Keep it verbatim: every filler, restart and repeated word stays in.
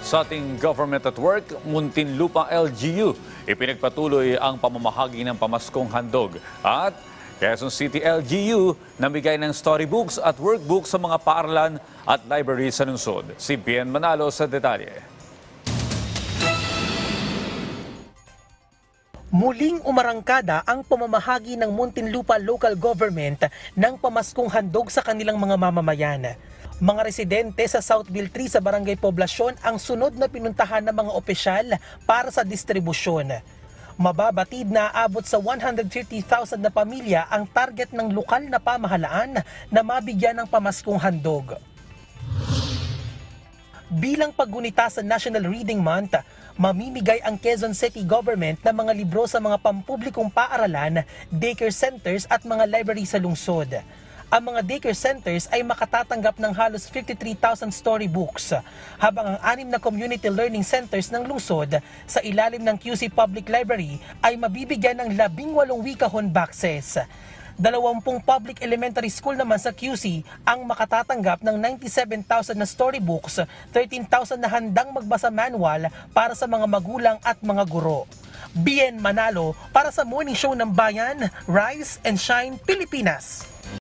Sa ating Government at Work, Muntinlupa L G U, ipinagpatuloy ang pamamahagi ng pamaskong handog. At Quezon City L G U, namigay ng storybooks at workbooks sa mga paaralan at library sa lungsod. Si Bien Manalo sa detalye. Muling umarangkada ang pamamahagi ng Muntinlupa Local Government ng pamaskong handog sa kanilang mga mamamayan. Mga residente sa Southville three sa Barangay Poblasyon ang sunod na pinuntahan ng mga opisyal para sa distribusyon. Mababatid na aabot sa one hundred fifty thousand na pamilya ang target ng lokal na pamahalaan na mabigyan ng pamaskong handog. Bilang paggunita sa National Reading Month, mamimigay ang Quezon City Government ng mga libro sa mga pampublikong paaralan, daycare centers at mga library sa lungsod. Ang mga daycare centers ay makatatanggap ng halos fifty-three thousand storybooks, habang ang anim na community learning centers ng lungsod sa ilalim ng Q C Public Library ay mabibigyan ng labing walong wikahon boxes. Dalawampung public elementary school naman sa Q C ang makatatanggap ng ninety-seven thousand na storybooks, thirteen thousand na handang magbasa manual para sa mga magulang at mga guro. Bien Manalo para sa Morning Show ng Bayan, Rise and Shine, Pilipinas.